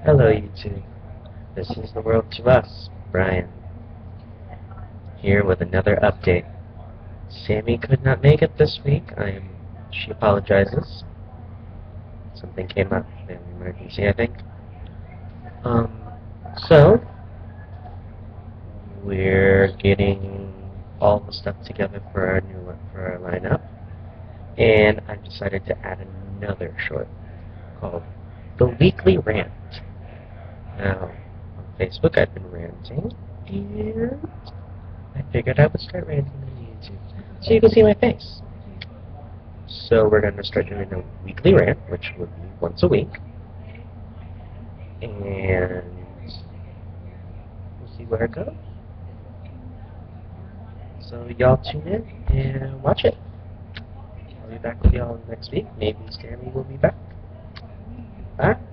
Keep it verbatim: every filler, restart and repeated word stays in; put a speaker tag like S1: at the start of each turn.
S1: Hello YouTube, this is the world to us, Brian, here with another update. Sammy could not make it this week. I am, she apologizes. Something came up, an emergency I think. Um, so, we're getting all the stuff together for our new, for our lineup, and I've decided to add another short called The Weekly Rant. Now, on Facebook I've been ranting, and I figured I would start ranting on YouTube, so you can see my face. So we're going to start doing a weekly rant, which will be once a week, and we'll see where it goes. So y'all tune in and watch it. I'll be back with y'all next week. Maybe Sammy will be back. Bye.